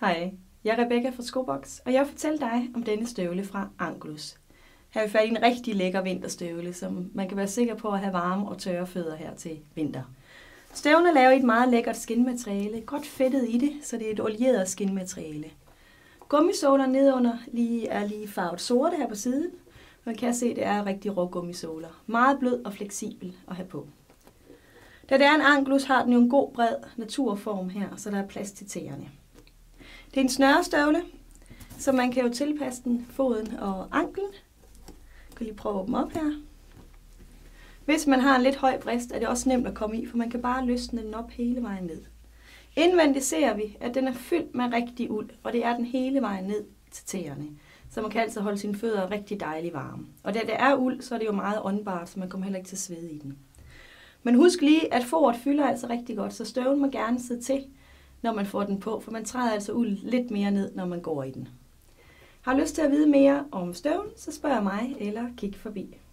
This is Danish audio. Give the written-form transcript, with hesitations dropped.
Hej, jeg er Rebecca fra Skobox, og jeg vil fortælle dig om denne støvle fra Angelus. Her er vi fat i en rigtig lækker vinterstøvle, som man kan være sikker på at have varme og tørre fødder her til vinter. Støvlen er lavet i et meget lækkert skinmateriale, godt fedtet i det, så det er et olieret skinmateriale. Gummisåler nedunder er lige farvet sorte her på siden. Man kan se, at det er rigtig rå gummisåler. Meget blød og fleksibel at have på. Da det er en Angelus, har den jo en god bred naturform her, så der er plads til tæerne. Det er en snørestøvle, så man kan jo tilpasse den foden og anklen. Jeg kan lige prøve at åbne op her. Hvis man har en lidt høj brist, er det også nemt at komme i, for man kan bare løsne den op hele vejen ned. Indvendigt ser vi, at den er fyldt med rigtig uld, og det er den hele vejen ned til tæerne. Så man kan altså holde sine fødder rigtig dejligt varme. Og da det er uld, så er det jo meget åndbart, så man kommer heller ikke til at svede i den. Men husk lige, at foret fylder altså rigtig godt, så støvlen må gerne sidde til, når man får den på, for man træder altså uld lidt mere ned, når man går i den. Har lyst til at vide mere om støvlen, så spørg mig eller kig forbi.